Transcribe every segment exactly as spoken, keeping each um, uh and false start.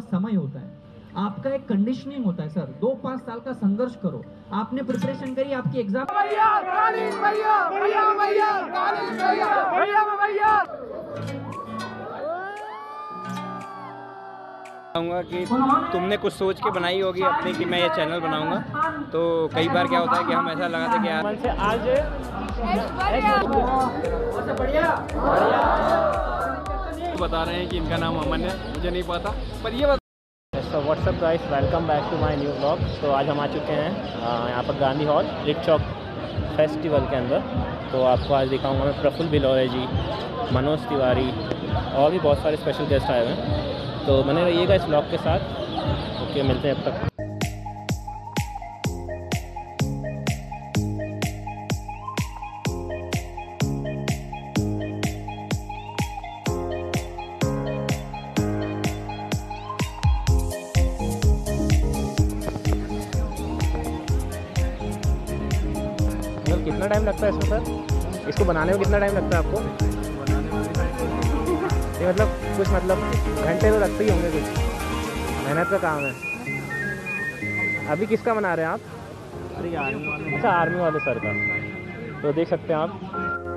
समय होता है, आपका एक कंडीशनिंग होता है सर। दो पांच साल का संघर्ष करो, आपने प्रिपरेशन करी, आपकी एग्जाम कहूँगा कि तुमने कुछ सोच के बनाई होगी अपनी कि मैं ये चैनल बनाऊंगा, तो कई बार क्या होता है कि हम ऐसा लगा था कि यार से आज बता रहे हैं कि इनका नाम अमन है, मुझे नहीं पता, पर ये so what's up guys, welcome back to my new blog. तो आज हम आ चुके हैं यहाँ पर गांधी हॉल रिक चौक फेस्टिवल के अंदर। तो आपको आज दिखाऊंगा मैं प्रफुल्ल बिलोरे जी, मनोज तिवारी और भी बहुत सारे स्पेशल गेस्ट आए हुए हैं। तो बने रहिएगा इस ब्लॉग के साथ। ओके, मिलते हैं अब तक। मतलब कितना टाइम लगता है इसमें सर? इसको बनाने में कितना टाइम लगता है आपको? ये मतलब कुछ मतलब घंटे तो लगते ही होंगे, कुछ मेहनत का काम है। अभी किसका बना रहे हैं आप? अरे आर्मी वाले। अच्छा, आर्मी वाले सर का। तो देख सकते हैं आप।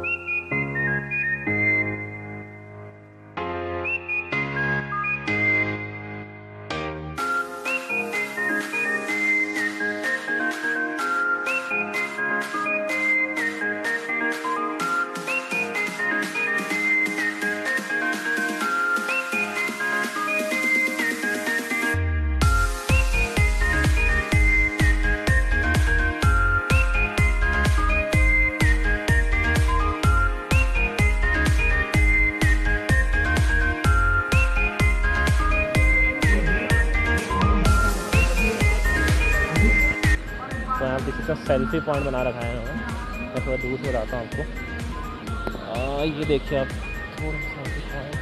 किसी का सेल्फी पॉइंट बना रखा है उन्होंने। मैं थोड़ा दूर से बताता हूँ आपको। आ, ये देखिए आप, थोड़ा सा दिखाएं।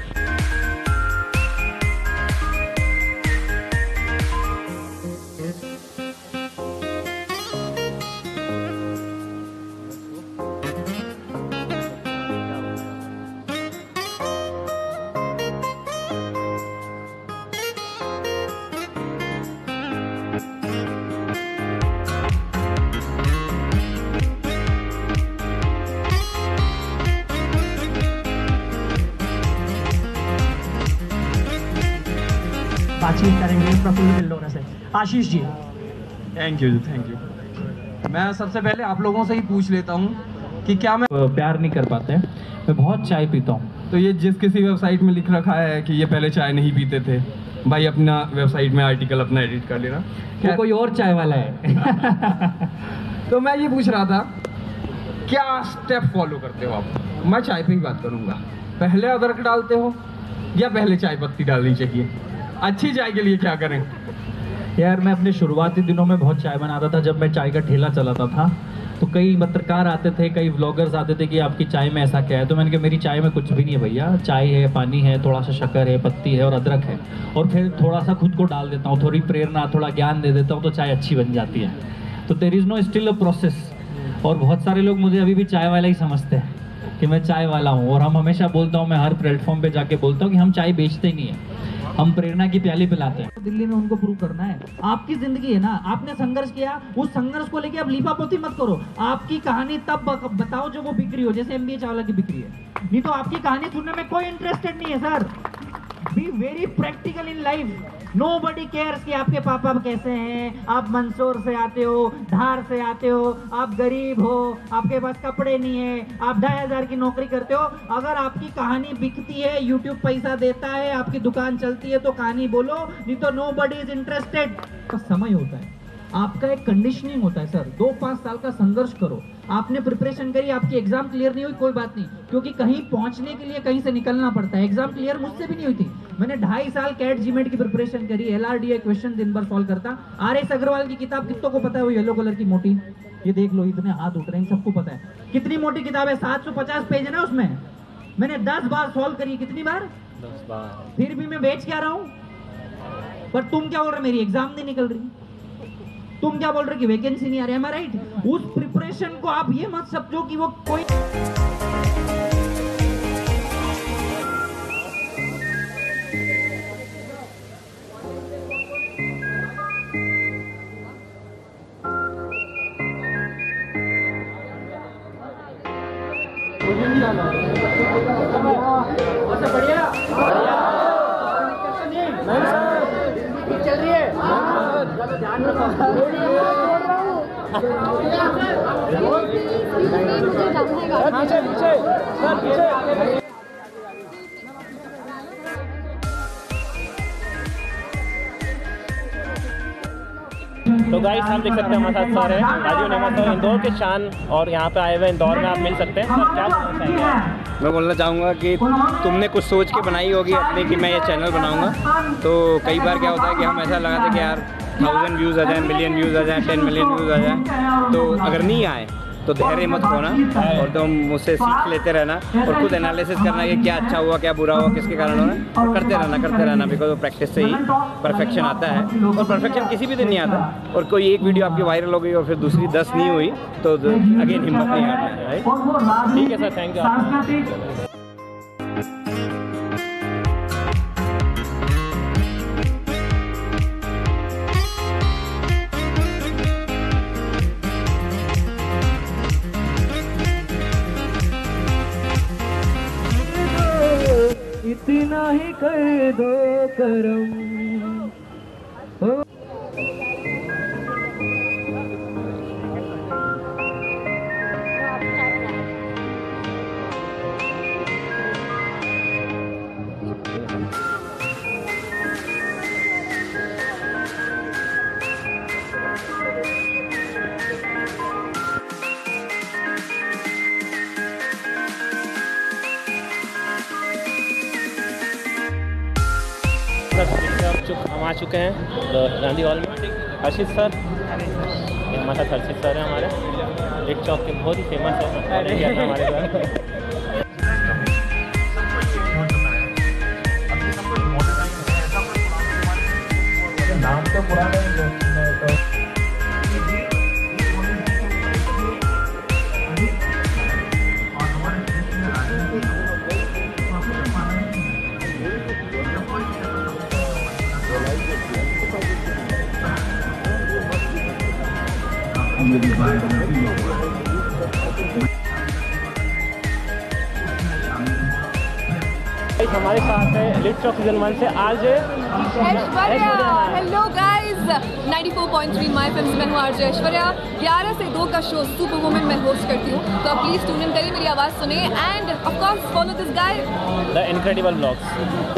बातचीत करेंगे प्रफुल्ल बिलोरे से। Ashish ji, thank you thank you. मैं सबसे पहले आप लोगों से ही पूछ लेता हूँ कि क्या मैं प्यार नहीं कर पाते। मैं बहुत चाय पीता हूँ। तो ये जिस किसी वेबसाइट में लिख रखा है कि ये पहले चाय नहीं पीते थे, भाई अपना वेबसाइट में आर्टिकल अपना एडिट कर लेना, वो कोई और चाय वाला है। तो मैं ये पूछ रहा था, क्या स्टेप फॉलो करते हो आप? मैं चाय पे ही बात करूँगा। पहले अदरक डालते हो या पहले चाय पत्ती डालनी चाहिए? अच्छी चाय के लिए क्या करें? यार, मैं अपने शुरुआती दिनों में बहुत चाय बनाता था। जब मैं चाय का ठेला चलाता था तो कई पत्रकार आते थे, कई व्लॉगर्स आते थे कि आपकी चाय में ऐसा क्या है। तो मैंने कहा मेरी चाय में कुछ भी नहीं है भैया, चाय है, पानी है, थोड़ा सा शक्कर है, पत्ती है और अदरक है, और फिर थोड़ा सा खुद को डाल देता हूँ, थोड़ी प्रेरणा, थोड़ा ज्ञान दे देता हूँ, तो चाय अच्छी बन जाती है। तो there is no still a process. और बहुत सारे लोग मुझे अभी भी चाय वाला ही समझते हैं कि मैं चाय वाला हूँ। और हम हमेशा बोलता हूँ, मैं हर प्लेटफॉर्म पे जाके बोलता हूँ कि हम चाय बेचते ही नहीं है, हम प्रेरणा की प्याली पिलाते हैं। दिल्ली में उनको प्रूव करना है। आपकी जिंदगी है ना, आपने संघर्ष किया, उस संघर्ष को लेके आप लीपापोती मत करो। आपकी कहानी तब बताओ जो वो बिक्री हो, जैसे एमबीए चावला की बिक्री है। नहीं तो आपकी कहानी सुनने में कोई इंटरेस्टेड नहीं है sir. Be very practical in life. Nobody cares कि आपके पापा कैसे हैं, आप मंदसौर से आते हो, धार से आते हो, आप गरीब हो, आपके पास कपड़े नहीं है, आप ढाई हजार की नौकरी करते हो। अगर आपकी कहानी बिकती है, यूट्यूब पैसा देता है, आपकी दुकान चलती है, तो कहानी बोलो, नहीं तो नोबडी इज इंटरेस्टेड। का समय होता है, आपका एक कंडीशनिंग होता है सर। दो पांच साल का संघर्ष करो, आपने प्रिपरेशन करी, आपकी एग्जाम क्लियर नहीं हुई, कोई बात नहीं, क्योंकि कहीं पहुंचने के लिए कहीं से निकलना पड़ता है। एग्जाम क्लियर मुझसे भी नहीं हुई थी। मैंने ढाई साल कैट जीमेट की प्रिपरेशन करी, एलआरडीए क्वेश्चन दिन भर सॉल्व करता। आर एस अग्रवाल की किताब कितनों को पता है? वो येलो कलर की मोटी, ये देख लो, इतने हाथ उठ रहे हैं, सबको पता है कितनी मोटी किताब है। सात सौ पचास पेज है ना उसमें। मैंने दस बार सॉल्व करी। कितनी बार? दस बार। फिर भी मैं बेच क्या रहा हूँ? पर तुम क्या बोल रहे, मेरी एग्जाम नहीं निकल रही, तुम क्या बोल रहे कि वैकेंसी नहीं आ रही है, राइट? उस प्रिपरेशन को आप ये मत समझो कि वो कोई तो गाइस आप देख सकते हैं हमारे साथ सर है राजीव नेमा सर, इंदौर के शान, और यहाँ पे आए हुए इंदौर में आप मिल सकते हैं। सर क्या बोलना चाहेंगे आप? मैं बोलना चाहूँगा कि तुमने कुछ सोच के बनाई होगी अपने कि मैं ये चैनल बनाऊँगा, तो कई बार क्या होता है कि हम ऐसा लगा था कि यार थाउजेंड व्यूज़ आ जाए, मिलियन व्यूज़ आ जाए, टेन मिलियन व्यूज़ आ जाए, तो अगर नहीं आए तो धैर्य मत खोना और तुम मुझसे सीख लेते रहना और खुद एनालिसिस करना कि क्या अच्छा हुआ, क्या बुरा हुआ, किसके कारण हो रहा है, और करते रहना करते रहना बिकॉज वो प्रैक्टिस से ही परफेक्शन आता है, और परफेक्शन किसी भी दिन नहीं आता। और कोई एक वीडियो आपकी वायरल हो गई और फिर दूसरी दस नहीं हुई तो अगेन हिम्मत नहीं हारना है, राइट? ठीक है सर, थैंक यू। इतना ही कर दो करम हो। हम आ चुके हैं गांधी हॉल में। हर्षित सर, ये हमारे साथ हर्षित सर हैं हमारे, एक चौक के बहुत ही फेमस है हमारे घर। नाम तो पुराना है। हमारे साथ है लिट चौक सीजन वन से RJ Aishwarya. Hello guys, ninety four point three my films में हूँ आरजे ऐश्वर्या। ग्यारह से दो का शो सुपर वुमेन में होस्ट करती हूँ, तो आप प्लीज ट्यून इन करिए, मेरी आवाज़ सुने and of course follow this guy the incredible vlogs.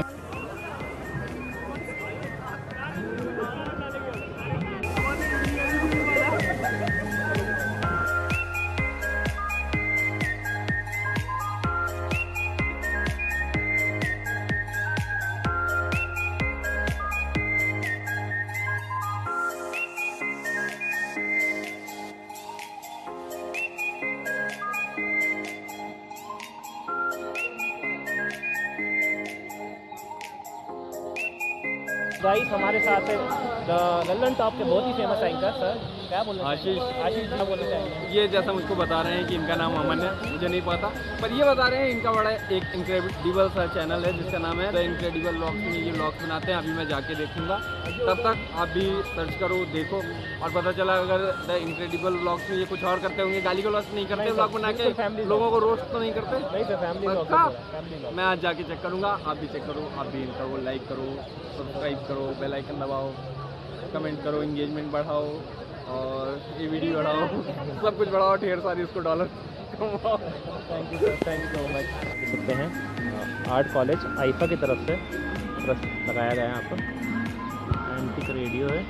Guys हमारे साथ है लल्लन टॉप के बहुत ही फेमस एंकर सर, क्या बोलना आशीष। आशीष क्या बोलना चाहेंगे? ये जैसा मुझको बता रहे हैं कि इनका नाम अमन है, मुझे नहीं पता, पर ये बता रहे हैं इनका बड़ा एक इनक्रेडिबल सा चैनल है जिसका नाम है द इनक्रेडिबल व्लॉग्स में ये व्लॉग्स बनाते हैं। अभी मैं जाके देखूंगा, तब तक आप भी सर्च करो, देखो, और पता चला अगर द इनक्रेडिबल व्लॉग्स में ये कुछ और करते होंगे, गाली गलौज नहीं करते, व्लॉग बना के लोगों को रोस्ट तो नहीं करते। नहीं सर, फैमिली व्लॉग, पक्का? Family vlog. मैं आज जाके चेक करूंगा, आप भी चेक करो, आप भी इनका वो लाइक करो, सब्सक्राइब करो, बेल आइकन दबाओ, कमेंट करो, इंगेजमेंट बढ़ाओ और ये वीडियो बढ़ाओ, सब कुछ बढ़ाओ, ढेर सारी उसको डॉलर कमाओ। Thank you sir, thank you so much. देख सकते हैं आर्ट कॉलेज आईफा की तरफ से प्रश्न लगाया गया है यहाँ पर, एंटिक रेडियो है।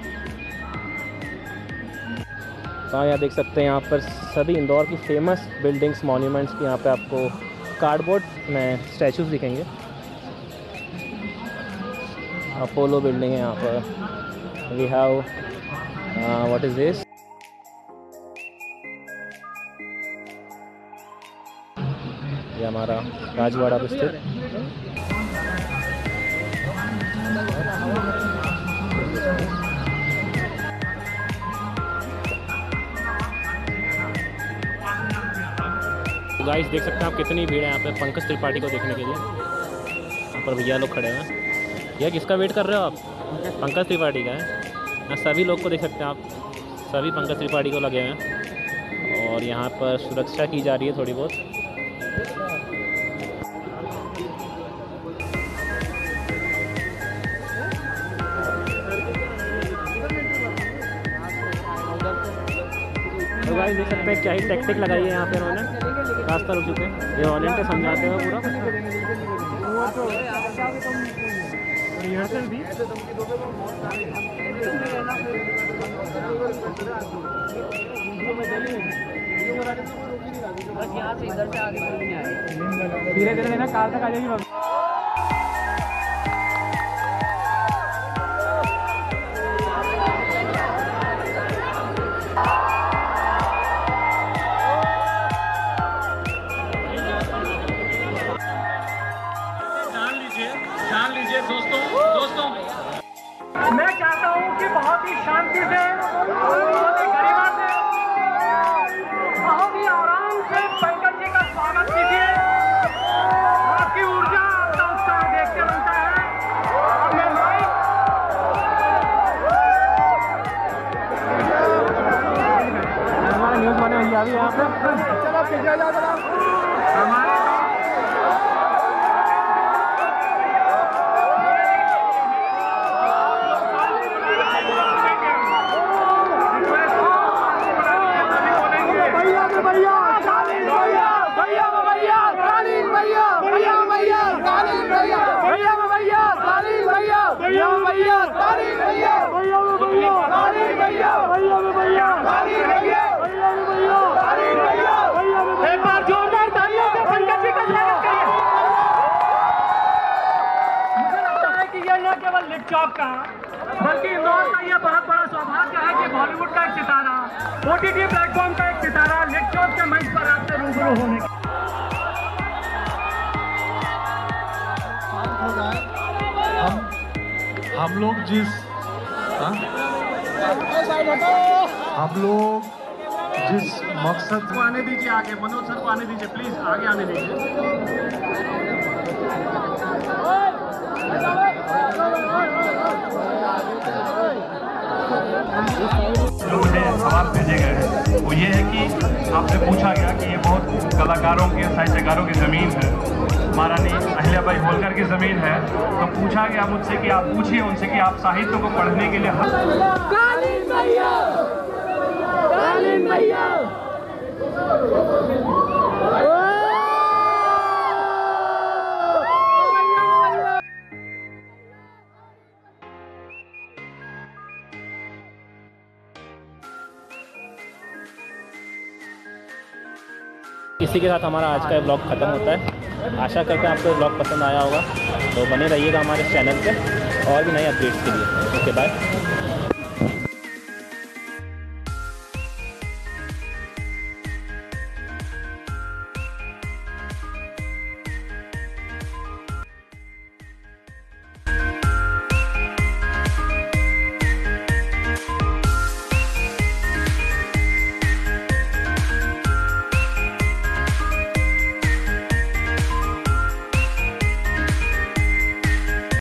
तो यहाँ देख सकते हैं यहाँ पर सभी इंदौर की फेमस बिल्डिंग्स, मॉन्यूमेंट्स की यहाँ पे आपको कार्डबोर्ड में स्टैचूज दिखेंगे। अपोलो बिल्डिंग है यहाँ पर। We have what is this, ये हमारा राजवाड़ा पे स्थित गाइस देख सकते हैं आप कितनी भीड़ है यहाँ पे पंकज त्रिपाठी को देखने के लिए। यहाँ पर भैया लोग खड़े हैं। यह किसका वेट कर रहे हो आप? पंकज त्रिपाठी का है। यहाँ सभी लोग को देख सकते हैं आप, सभी पंकज त्रिपाठी को लगे हैं और यहाँ पर सुरक्षा की जा रही है थोड़ी बहुत। गाइस देख सकते हैं क्या ही टेक्निक लगाई है यहाँ पे इन्होंने। रास्ता रुक चुके हैं, ये वॉलेंटियर समझाते हुए पूरा रिहर्सल भी। धीरे धीरे ना कार तक आ जाएगी। जान लीजिए दोस्तों दोस्तों मैं चाहता हूँ कि बहुत ही शांति से, बहुत ही गरिमा से, बहुत ही आराम से पंकज जी का स्वागत कीजिए। आपकी ऊर्जा, आपका उत्साह देख के बनता है। और मैं माइक हमारे न्यूज़ वाले भैया भी यहाँ पे हमारे एक बार जोरदार तालियों से पंकज जी का स्वागत करिए। मुझे लगता है कि यह न केवल लिप चौक का बल्कि इंदौर का यह बहुत बड़ा सौभाग्य है कि बॉलीवुड का एक सितारा, ओटीटी प्लेटफॉर्म का एक सितारा लिप चौक के मंच पर आपसे रूबरू होने का। हम हम लोग जिस हाँ? हम लोग जिस मकसद को आने दीजिए आगे, मनोज सर को आने दीजिए, प्लीज आगे आने दीजिए। जो मुझे सवाल भेजे गए हैं वो ये है कि आपसे पूछा गया कि ये बहुत कलाकारों के, साहित्यकारों की ज़मीन है, महारानी अहिल्याबाई होलकर की ज़मीन है। तो पूछा गया मुझसे कि आप पूछिए उनसे कि आप साहित्य को पढ़ने के लिए कालीन भैया, कालीन भैया। इसी के साथ हमारा आज का ब्लॉग ख़त्म होता है। आशा करते हैं आपको ब्लॉग पसंद आया होगा, तो बने रहिएगा हमारे चैनल पे और भी नए अपडेट्स के लिए। Okay bye.